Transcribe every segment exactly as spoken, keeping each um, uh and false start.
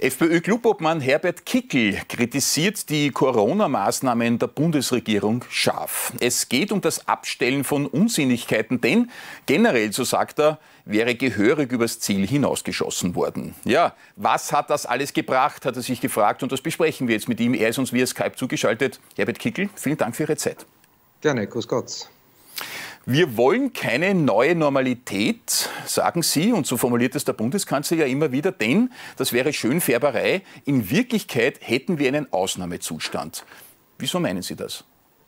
FPÖ-Clubobmann Herbert Kickl kritisiert die Corona-Maßnahmen der Bundesregierung scharf. Es geht um das Abstellen von Unsinnigkeiten, denn generell, so sagt er, wäre gehörig übers Ziel hinausgeschossen worden. Ja, was hat das alles gebracht, hat er sich gefragt, und das besprechen wir jetzt mit ihm. Er ist uns via Skype zugeschaltet. Herbert Kickl, vielen Dank für Ihre Zeit. Gerne, grüß Gott. Wir wollen keine neue Normalität, sagen Sie, und so formuliert es der Bundeskanzler ja immer wieder, denn das wäre Schönfärberei. In Wirklichkeit hätten wir einen Ausnahmezustand. Wieso meinen Sie das?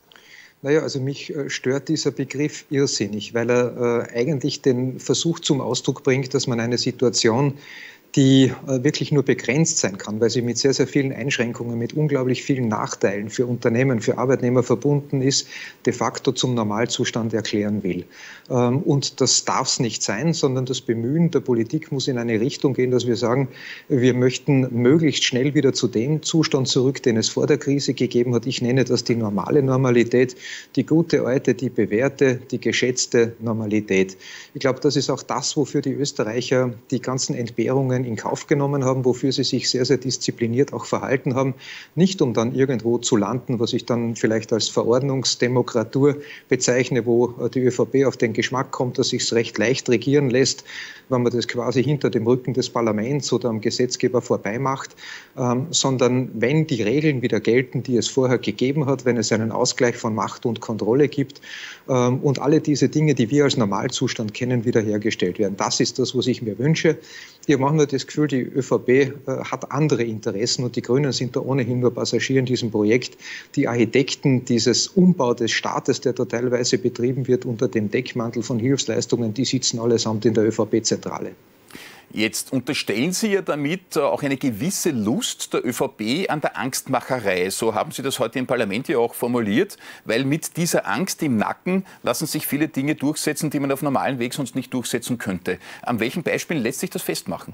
Naja, also mich stört dieser Begriff irrsinnig, weil er äh, eigentlich den Versuch zum Ausdruck bringt, dass man eine Situation, die äh, wirklich nur begrenzt sein kann, weil sie mit sehr, sehr vielen Einschränkungen, mit unglaublich vielen Nachteilen für Unternehmen, für Arbeitnehmer verbunden ist, de facto zum Normalzustand erklären will. Ähm, und das darf es nicht sein, sondern das Bemühen der Politik muss in eine Richtung gehen, dass wir sagen, wir möchten möglichst schnell wieder zu dem Zustand zurück, den es vor der Krise gegeben hat. Ich nenne das die normale Normalität, die gute alte, die bewährte, die geschätzte Normalität. Ich glaube, das ist auch das, wofür die Österreicher die ganzen Entbehrungen in Kauf genommen haben, wofür sie sich sehr, sehr diszipliniert auch verhalten haben. Nicht um dann irgendwo zu landen, was ich dann vielleicht als Verordnungsdemokratur bezeichne, wo die ÖVP auf den Geschmack kommt, dass sich es recht leicht regieren lässt, wenn man das quasi hinter dem Rücken des Parlaments oder am Gesetzgeber vorbei macht, ähm, sondern wenn die Regeln wieder gelten, die es vorher gegeben hat, wenn es einen Ausgleich von Macht und Kontrolle gibt ähm, und alle diese Dinge, die wir als Normalzustand kennen, wiederhergestellt werden. Das ist das, was ich mir wünsche. Hier machen wir das Gefühl, die ÖVP äh, hat andere Interessen und die Grünen sind da ohnehin nur Passagiere in diesem Projekt. Die Architekten dieses Umbau des Staates, der da teilweise betrieben wird unter dem Deckmantel von Hilfsleistungen, die sitzen allesamt in der ÖVP-Zentrale. Jetzt unterstellen Sie ja damit auch eine gewisse Lust der ÖVP an der Angstmacherei. So haben Sie das heute im Parlament ja auch formuliert, weil mit dieser Angst im Nacken lassen sich viele Dinge durchsetzen, die man auf normalen Weg sonst nicht durchsetzen könnte. An welchen Beispielen lässt sich das festmachen?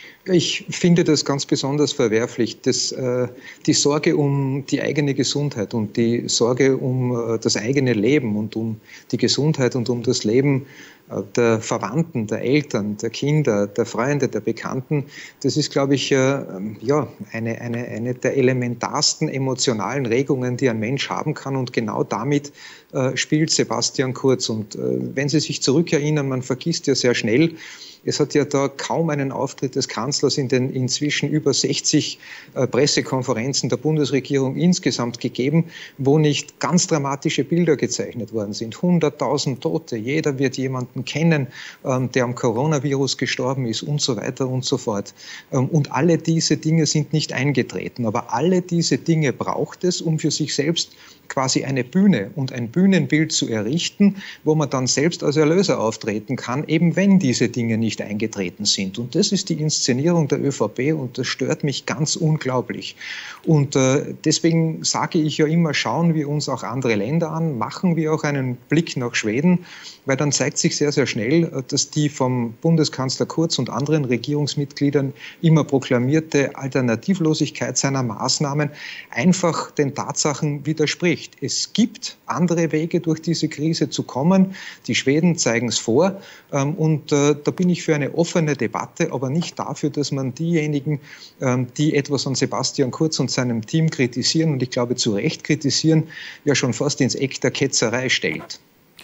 Ich finde das ganz besonders verwerflich, dass, äh, die Sorge um die eigene Gesundheit und die Sorge um äh, das eigene Leben und um die Gesundheit und um das Leben äh, der Verwandten, der Eltern, der Kinder, der Freunde, der Bekannten, das ist, glaube ich, äh, ja, eine, eine, eine der elementarsten emotionalen Regungen, die ein Mensch haben kann, und genau damit äh, spielt Sebastian Kurz. Und äh, wenn Sie sich zurückerinnern, man vergisst ja sehr schnell, es hat ja da kaum einen Auftritt des Kanzlers in den inzwischen über sechzig äh, Pressekonferenzen der Bundesregierung insgesamt gegeben, wo nicht ganz dramatische Bilder gezeichnet worden sind. hunderttausend Tote, jeder wird jemanden kennen, ähm, der am Coronavirus gestorben ist und so weiter und so fort. Ähm, und alle diese Dinge sind nicht eingetreten. Aber alle diese Dinge braucht es, um für sich selbst quasi eine Bühne und ein Bühnenbild zu errichten, wo man dann selbst als Erlöser auftreten kann, eben wenn diese Dinge nicht eingetreten sind. Und das ist die Inszenierung der ÖVP und das stört mich ganz unglaublich. Und äh, deswegen sage ich ja immer, schauen wir uns auch andere Länder an, machen wir auch einen Blick nach Schweden, weil dann zeigt sich sehr, sehr schnell, dass die vom Bundeskanzler Kurz und anderen Regierungsmitgliedern immer proklamierte Alternativlosigkeit seiner Maßnahmen einfach den Tatsachen widerspricht. Es gibt andere Wege, durch diese Krise zu kommen. Die Schweden zeigen es vor. Und da bin ich für eine offene Debatte, aber nicht dafür, dass man diejenigen, die etwas an Sebastian Kurz und seinem Team kritisieren, und ich glaube zu Recht kritisieren, ja schon fast ins Eck der Ketzerei stellt.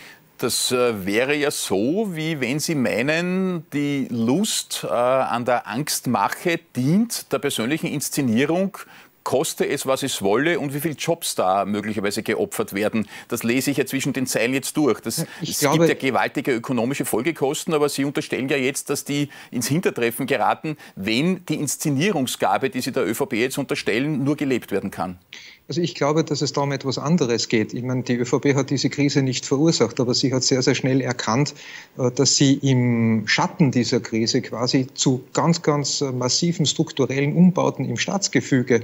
Das äh, wäre ja so, wie wenn Sie meinen, die Lust äh, an der Angstmache dient der persönlichen Inszenierung, koste es, was es wolle, und wie viele Jobs da möglicherweise geopfert werden. Das lese ich ja zwischen den Zeilen jetzt durch. Das, es glaube, gibt ja gewaltige ökonomische Folgekosten, aber Sie unterstellen ja jetzt, dass die ins Hintertreffen geraten, wenn die Inszenierungsgabe, die Sie der ÖVP jetzt unterstellen, nur gelebt werden kann. Also ich glaube, dass es da um etwas anderes geht. Ich meine, die ÖVP hat diese Krise nicht verursacht, aber sie hat sehr, sehr schnell erkannt, dass sie im Schatten dieser Krise quasi zu ganz, ganz massiven strukturellen Umbauten im Staatsgefüge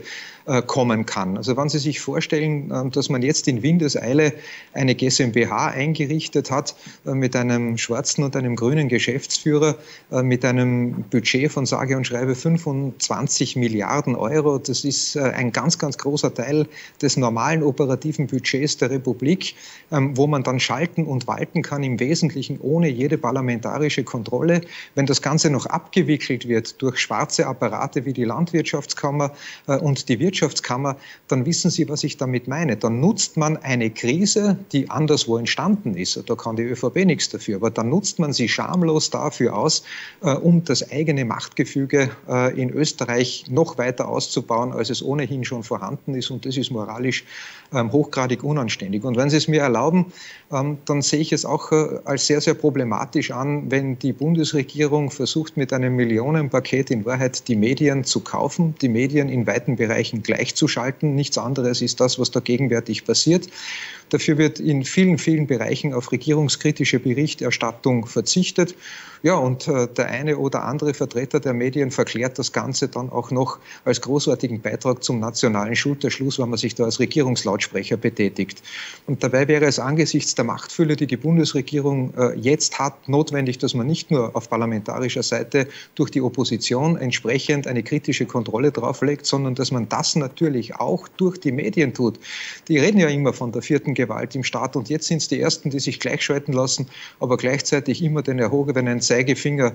äh, kommen kann. Also wenn Sie sich vorstellen, äh, dass man jetzt in Windeseile eine GmbH eingerichtet hat äh, mit einem schwarzen und einem grünen Geschäftsführer, äh, mit einem Budget von sage und schreibe fünfundzwanzig Milliarden Euro, das ist äh, ein ganz, ganz großer Teil des normalen operativen Budgets der Republik, ähm, wo man dann schalten und walten kann, im Wesentlichen ohne jede parlamentarische Kontrolle. Wenn das Ganze noch abgewickelt wird durch schwarze Apparate wie die Landwirtschaftskammer äh, und die Wirtschaftskammer, dann wissen Sie, was ich damit meine. Dann nutzt man eine Krise, die anderswo entstanden ist. Da kann die ÖVP nichts dafür, aber dann nutzt man sie schamlos dafür aus, äh, um das eigene Machtgefüge äh, in Österreich noch weiter auszubauen, als es ohnehin schon vorhanden ist. Und das ist moralisch ähm, hochgradig unanständig. Und wenn Sie es mir erlauben, ähm, dann sehe ich es auch äh, als sehr, sehr problematisch an, wenn die Bundesregierung versucht, mit einem Millionenpaket in Wahrheit die Medien zu kaufen, die Medien in weiten Bereichen gleichzuschalten. Nichts anderes ist das, was da gegenwärtig passiert. Dafür wird in vielen, vielen Bereichen auf regierungskritische Berichterstattung verzichtet. Ja, und äh, der eine oder andere Vertreter der Medien verklärt das Ganze dann auch noch als großartigen Beitrag zum nationalen Schulterschluss, wenn man sich da als Regierungslautsprecher betätigt. Und dabei wäre es angesichts der Machtfülle, die die Bundesregierung äh, jetzt hat, notwendig, dass man nicht nur auf parlamentarischer Seite durch die Opposition entsprechend eine kritische Kontrolle drauflegt, sondern dass man das natürlich auch durch die Medien tut. Die reden ja immer von der vierten Gewalt im Staat und jetzt sind es die Ersten, die sich gleichschalten lassen, aber gleichzeitig immer den erhobenen Zeigefinger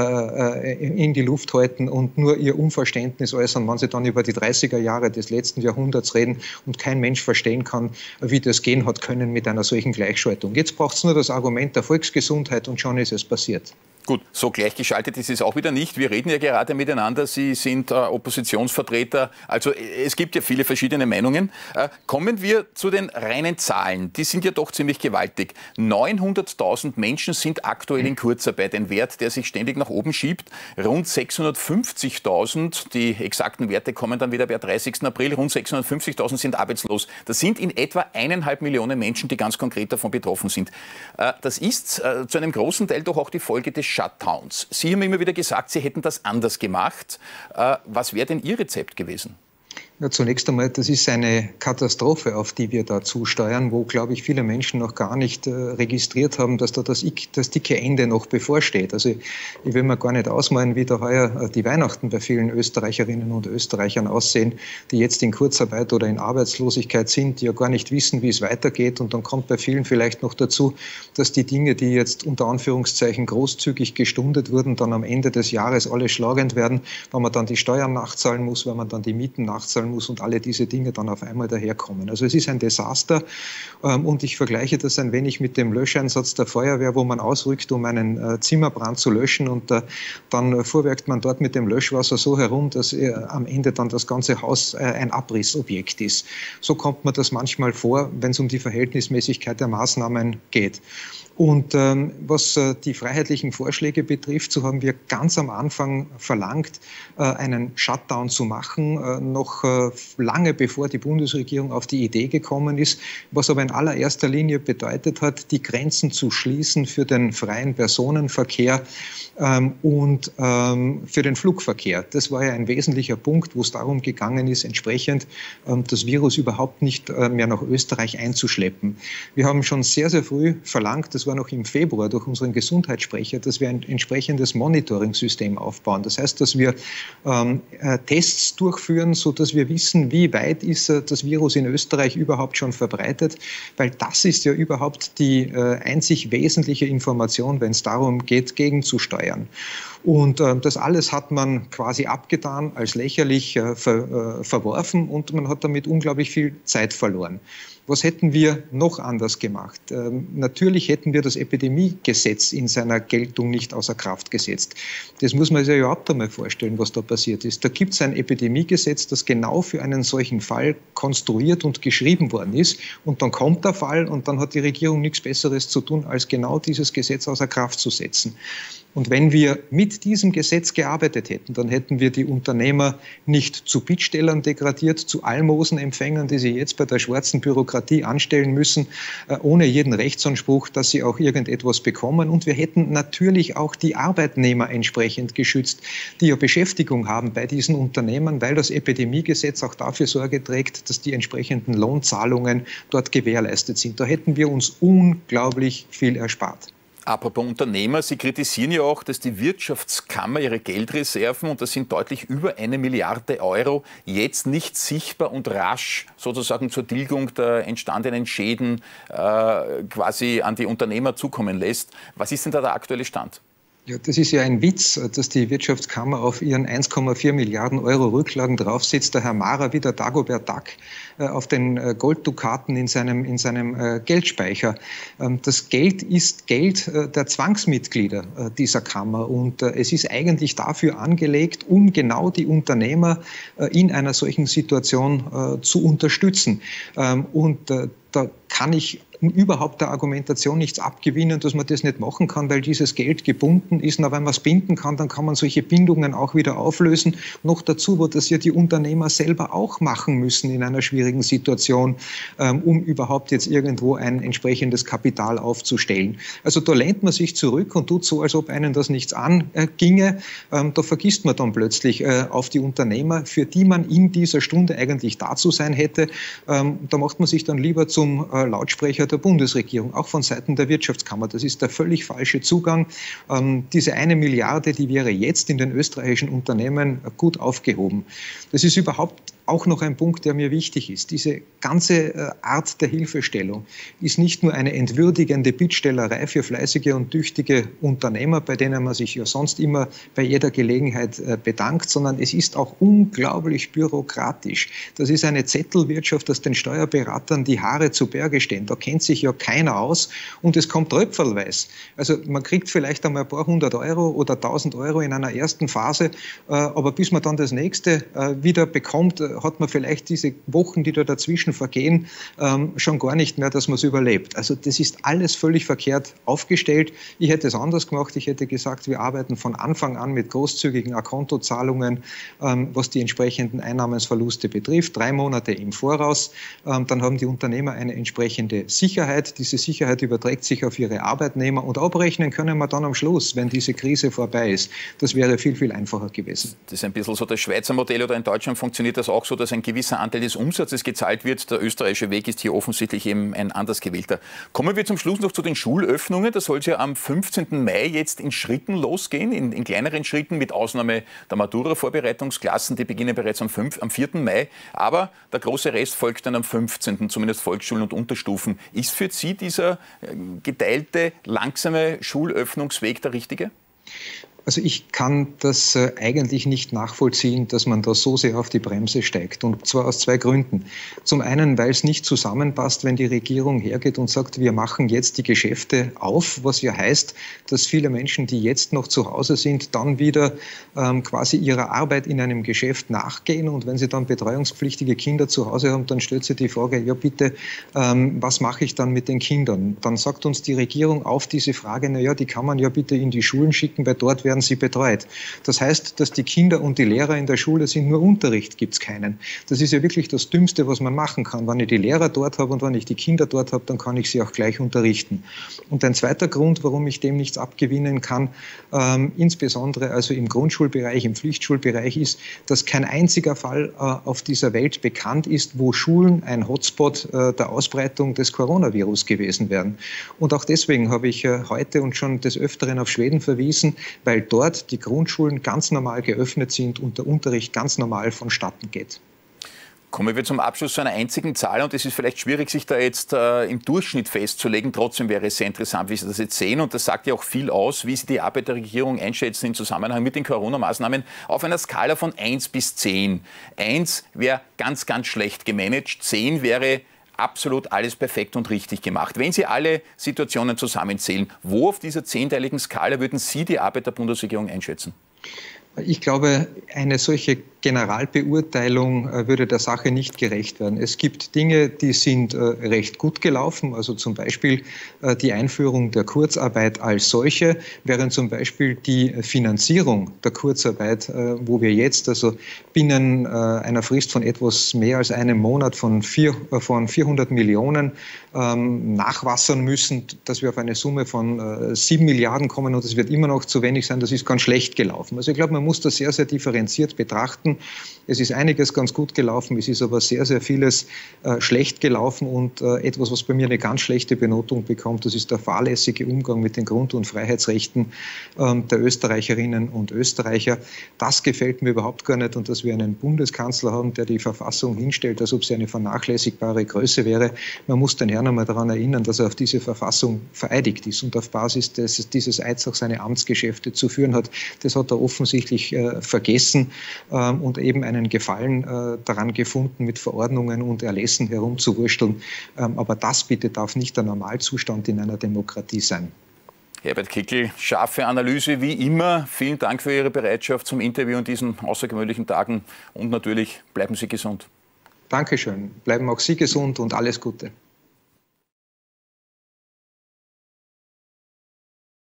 äh, in die Luft halten und nur ihr Unverständnis äußern, wenn sie dann über die dreißiger Jahre des letzten Jahrhunderts reden und kein Mensch verstehen kann, wie das gehen hat können mit einer solchen Gleichschaltung. Jetzt braucht es nur das Argument der Volksgesundheit und schon ist es passiert. Gut, so gleichgeschaltet ist es auch wieder nicht. Wir reden ja gerade miteinander. Sie sind äh, Oppositionsvertreter. Also es gibt ja viele verschiedene Meinungen. Äh, kommen wir zu den reinen Zahlen. Die sind ja doch ziemlich gewaltig. neunhunderttausend Menschen sind aktuell in Kurzarbeit. Ein Wert, der sich ständig nach oben schiebt. Rund sechshundertfünfzigtausend, die exakten Werte kommen dann wieder per dreißigsten April, rund sechshundertfünfzigtausend sind arbeitslos. Das sind in etwa eineinhalb Millionen Menschen, die ganz konkret davon betroffen sind. Äh, das ist äh, zu einem großen Teil doch auch die Folge des Shutdowns. Sie haben immer wieder gesagt, Sie hätten das anders gemacht. Äh, was wäre denn Ihr Rezept gewesen? Ja, zunächst einmal, das ist eine Katastrophe, auf die wir da zusteuern, wo, glaube ich, viele Menschen noch gar nicht äh, registriert haben, dass da das, das dicke Ende noch bevorsteht. Also ich will mir gar nicht ausmalen, wie da heuer äh, die Weihnachten bei vielen Österreicherinnen und Österreichern aussehen, die jetzt in Kurzarbeit oder in Arbeitslosigkeit sind, die ja gar nicht wissen, wie es weitergeht. Und dann kommt bei vielen vielleicht noch dazu, dass die Dinge, die jetzt unter Anführungszeichen großzügig gestundet wurden, dann am Ende des Jahres alle schlagend werden, weil man dann die Steuern nachzahlen muss, weil man dann die Mieten nachzahlen muss und alle diese Dinge dann auf einmal daherkommen. Also es ist ein Desaster ähm, und ich vergleiche das ein wenig mit dem Löscheinsatz der Feuerwehr, wo man ausrückt, um einen äh, Zimmerbrand zu löschen und äh, dann äh, fuhrwerkt man dort mit dem Löschwasser so herum, dass äh, am Ende dann das ganze Haus äh, ein Abrissobjekt ist. So kommt man das manchmal vor, wenn es um die Verhältnismäßigkeit der Maßnahmen geht. Und ähm, was äh, die freiheitlichen Vorschläge betrifft, so haben wir ganz am Anfang verlangt, äh, einen Shutdown zu machen, äh, noch äh, lange bevor die Bundesregierung auf die Idee gekommen ist, was aber in allererster Linie bedeutet hat, die Grenzen zu schließen für den freien Personenverkehr ähm, und ähm, für den Flugverkehr. Das war ja ein wesentlicher Punkt, wo es darum gegangen ist, entsprechend ähm, das Virus überhaupt nicht äh, mehr nach Österreich einzuschleppen. Wir haben schon sehr, sehr früh verlangt, das war noch im Februar durch unseren Gesundheitssprecher, dass wir ein entsprechendes Monitoring-System aufbauen. Das heißt, dass wir ähm, äh, Tests durchführen, sodass wir wissen, wie weit ist äh, das Virus in Österreich überhaupt schon verbreitet, weil das ist ja überhaupt die äh, einzig wesentliche Information, wenn es darum geht, gegenzusteuern. Und äh, das alles hat man quasi abgetan, als lächerlich äh, ver, äh, verworfen und man hat damit unglaublich viel Zeit verloren. Was hätten wir noch anders gemacht? Ähm, natürlich hätten wir das Epidemiegesetz in seiner Geltung nicht außer Kraft gesetzt. Das muss man sich ja überhaupt einmal vorstellen, was da passiert ist. Da gibt es ein Epidemiegesetz, das genau für einen solchen Fall konstruiert und geschrieben worden ist. Und dann kommt der Fall und dann hat die Regierung nichts Besseres zu tun, als genau dieses Gesetz außer Kraft zu setzen. Und wenn wir mit diesem Gesetz gearbeitet hätten, dann hätten wir die Unternehmer nicht zu Bittstellern degradiert, zu Almosenempfängern, die sie jetzt bei der schwarzen Bürokratie anstellen müssen, ohne jeden Rechtsanspruch, dass sie auch irgendetwas bekommen. Und wir hätten natürlich auch die Arbeitnehmer entsprechend geschützt, die ja Beschäftigung haben bei diesen Unternehmen, weil das Epidemiegesetz auch dafür Sorge trägt, dass die entsprechenden Lohnzahlungen dort gewährleistet sind. Da hätten wir uns unglaublich viel erspart. Apropos Unternehmer, Sie kritisieren ja auch, dass die Wirtschaftskammer ihre Geldreserven, und das sind deutlich über eine Milliarde Euro, jetzt nicht sichtbar und rasch sozusagen zur Tilgung der entstandenen Schäden äh, quasi an die Unternehmer zukommen lässt. Was ist denn da der aktuelle Stand? Ja, das ist ja ein Witz, dass die Wirtschaftskammer auf ihren eins Komma vier Milliarden Euro Rücklagen draufsetzt. Der Herr Mara wie der Dagobert Duck auf den Golddukaten in seinem, in seinem Geldspeicher. Das Geld ist Geld der Zwangsmitglieder dieser Kammer und es ist eigentlich dafür angelegt, um genau die Unternehmer in einer solchen Situation zu unterstützen. Und da kann ich überhaupt der Argumentation nichts abgewinnen, dass man das nicht machen kann, weil dieses Geld gebunden ist. Na, wenn man es binden kann, dann kann man solche Bindungen auch wieder auflösen. Noch dazu, wo das ja die Unternehmer selber auch machen müssen in einer schwierigen Situation, ähm, um überhaupt jetzt irgendwo ein entsprechendes Kapital aufzustellen. Also da lehnt man sich zurück und tut so, als ob einen das nichts anginge. Ähm, da vergisst man dann plötzlich äh, auf die Unternehmer, für die man in dieser Stunde eigentlich da zu sein hätte. Ähm, da macht man sich dann lieber zum äh, Lautsprecher der Bundesregierung, auch von Seiten der Wirtschaftskammer. Das ist der völlig falsche Zugang. Ähm, diese eine Milliarde, die wäre jetzt in den österreichischen Unternehmen gut aufgehoben. Das ist überhaupt auch noch ein Punkt, der mir wichtig ist. Diese ganze äh, Art der Hilfestellung ist nicht nur eine entwürdigende Bittstellerei für fleißige und tüchtige Unternehmer, bei denen man sich ja sonst immer bei jeder Gelegenheit äh, bedankt, sondern es ist auch unglaublich bürokratisch. Das ist eine Zettelwirtschaft, dass den Steuerberatern die Haare zu Berge stehen. Da kennt sich ja keiner aus und es kommt tröpfelweise. Also man kriegt vielleicht einmal ein paar hundert Euro oder tausend Euro in einer ersten Phase, äh, aber bis man dann das nächste äh, wieder bekommt, äh, hat man vielleicht diese Wochen, die da dazwischen vergehen, ähm, schon gar nicht mehr, dass man es überlebt. Also das ist alles völlig verkehrt aufgestellt. Ich hätte es anders gemacht. Ich hätte gesagt, wir arbeiten von Anfang an mit großzügigen A-Konto-Zahlungen, ähm, was die entsprechenden Einnahmensverluste betrifft. Drei Monate im Voraus. Ähm, dann haben die Unternehmer eine entsprechende Sicherheit. Diese Sicherheit überträgt sich auf ihre Arbeitnehmer und abrechnen können wir dann am Schluss, wenn diese Krise vorbei ist. Das wäre viel, viel einfacher gewesen. Das ist ein bisschen so das Schweizer Modell, oder in Deutschland funktioniert das auch so, dass ein gewisser Anteil des Umsatzes gezahlt wird. Der österreichische Weg ist hier offensichtlich eben ein anders gewählter. Kommen wir zum Schluss noch zu den Schulöffnungen. Da soll es ja am fünfzehnten Mai jetzt in Schritten losgehen, in, in kleineren Schritten, mit Ausnahme der Matura-Vorbereitungsklassen, die beginnen bereits am, fünften, am vierten Mai. Aber der große Rest folgt dann am fünfzehnten, zumindest Volksschulen und Unterstufen. Ist für Sie dieser geteilte, langsame Schulöffnungsweg der richtige? Also ich kann das äh, eigentlich nicht nachvollziehen, dass man da so sehr auf die Bremse steigt. Und zwar aus zwei Gründen. Zum einen, weil es nicht zusammenpasst, wenn die Regierung hergeht und sagt, wir machen jetzt die Geschäfte auf, was ja heißt, dass viele Menschen, die jetzt noch zu Hause sind, dann wieder ähm, quasi ihrer Arbeit in einem Geschäft nachgehen. Und wenn sie dann betreuungspflichtige Kinder zu Hause haben, dann stellt sich die Frage, ja bitte, ähm, was mache ich dann mit den Kindern? Dann sagt uns die Regierung auf diese Frage, na ja, die kann man ja bitte in die Schulen schicken, weil dort werden sie betreut. Das heißt, dass die Kinder und die Lehrer in der Schule sind, nur Unterricht gibt es keinen. Das ist ja wirklich das Dümmste, was man machen kann. Wenn ich die Lehrer dort habe und wenn ich die Kinder dort habe, dann kann ich sie auch gleich unterrichten. Und ein zweiter Grund, warum ich dem nichts abgewinnen kann, ähm, insbesondere also im Grundschulbereich, im Pflichtschulbereich, ist, dass kein einziger Fall äh, auf dieser Welt bekannt ist, wo Schulen ein Hotspot äh, der Ausbreitung des Coronavirus gewesen wären. Und auch deswegen habe ich äh, heute und schon des Öfteren auf Schweden verwiesen, weil dort die Grundschulen ganz normal geöffnet sind und der Unterricht ganz normal vonstatten geht. Kommen wir zum Abschluss zu einer einzigen Zahl, und es ist vielleicht schwierig, sich da jetzt äh, im Durchschnitt festzulegen. Trotzdem wäre es sehr interessant, wie Sie das jetzt sehen, und das sagt ja auch viel aus, wie Sie die Arbeit der Regierung einschätzen im Zusammenhang mit den Corona-Maßnahmen auf einer Skala von eins bis zehn. eins wäre ganz, ganz schlecht gemanagt, zehn wäre absolut alles perfekt und richtig gemacht. Wenn Sie alle Situationen zusammenzählen, wo auf dieser zehnteiligen Skala würden Sie die Arbeit der Bundesregierung einschätzen? Ich glaube, eine solche Generalbeurteilung äh, würde der Sache nicht gerecht werden. Es gibt Dinge, die sind äh, recht gut gelaufen, also zum Beispiel äh, die Einführung der Kurzarbeit als solche, während zum Beispiel die Finanzierung der Kurzarbeit, äh, wo wir jetzt also binnen äh, einer Frist von etwas mehr als einem Monat von, vier, äh, von vierhundert Millionen ähm, nachwassern müssen, dass wir auf eine Summe von äh, sieben Milliarden kommen und es wird immer noch zu wenig sein, das ist ganz schlecht gelaufen. Also ich glaube, man muss das sehr, sehr differenziert betrachten. Es ist einiges ganz gut gelaufen, es ist aber sehr, sehr vieles äh, schlecht gelaufen und äh, etwas, was bei mir eine ganz schlechte Benotung bekommt, das ist der fahrlässige Umgang mit den Grund- und Freiheitsrechten äh, der Österreicherinnen und Österreicher. Das gefällt mir überhaupt gar nicht und dass wir einen Bundeskanzler haben, der die Verfassung hinstellt, als ob sie eine vernachlässigbare Größe wäre. Man muss den Herrn einmal daran erinnern, dass er auf diese Verfassung vereidigt ist und auf Basis des, dieses Eids auch seine Amtsgeschäfte zu führen hat. Das hat er offensichtlich äh, vergessen ähm, und eben einen Gefallen äh, daran gefunden, mit Verordnungen und Erlässen herumzuwursteln. Ähm, aber das bitte darf nicht der Normalzustand in einer Demokratie sein. Herbert Kickl, scharfe Analyse wie immer. Vielen Dank für Ihre Bereitschaft zum Interview in diesen außergewöhnlichen Tagen und natürlich bleiben Sie gesund. Dankeschön. Bleiben auch Sie gesund und alles Gute.